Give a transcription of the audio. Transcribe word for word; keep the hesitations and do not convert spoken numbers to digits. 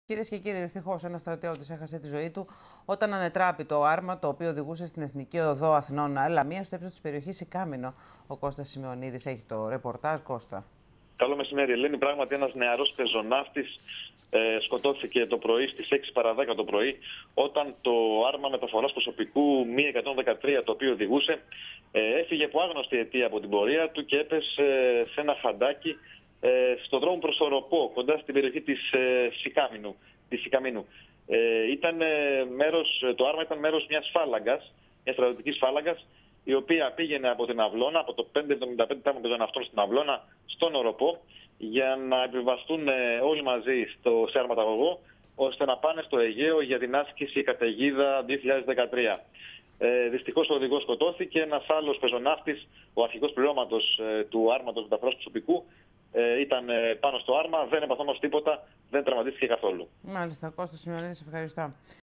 Κυρίες και κύριοι, δυστυχώς ένας στρατιώτης έχασε τη ζωή του όταν ανετράπη το άρμα το οποίο οδηγούσε στην Εθνική Οδό Αθηνών-Λαμία στο ύψος της περιοχής Σικάμινο. Ο Κώστας Σημεωνίδης έχει το ρεπορτάζ. Κώστα. Καλό μεσημέρι, Ελένη. Πράγματι, ένας νεαρός πεζοναύτης ε, σκοτώθηκε το πρωί στις έξι παρά δέκα το πρωί, όταν το άρμα μεταφοράς προσωπικού μη εκατόν δεκατρία, το οποίο οδηγούσε, ε, έφυγε από άγνωστη αιτία από την πορεία του και έπεσε ε, σε ένα φαντάκι ε, στον δρόμο προς το Ροπό, κοντά στην περιοχή της ε, Σικάμινου. Της Σικαμίνου. Ε, ήταν, ε, μέρος, το άρμα ήταν μέρος μιας φάλαγγας, μιας στρατιωτικής φάλαγγας, η οποία πήγαινε από την Αυλώνα, από το πεντακόσια εβδομήντα πέντε τάγμα πεζοναυτών στην Αυλώνα, στον Οροπό, για να επιβαστούν όλοι μαζί στο σε αρματαγωγό, ώστε να πάνε στο Αιγαίο για την άσκηση καταιγίδα δύο χιλιάδες δεκατρία. Ε, δυστυχώς ο οδηγός σκοτώθηκε, ένας άλλος πεζοναύτης, ο αρχηγός πληρώματος ε, του άρματος μεταφοράς προσωπικού, ε, ήταν ε, πάνω στο άρμα, δεν έπαθε όμως τίποτα, δεν τραυματίστηκε καθόλου. Μάλιστα, Κώστα Σημεωνίδη, ευχαριστώ.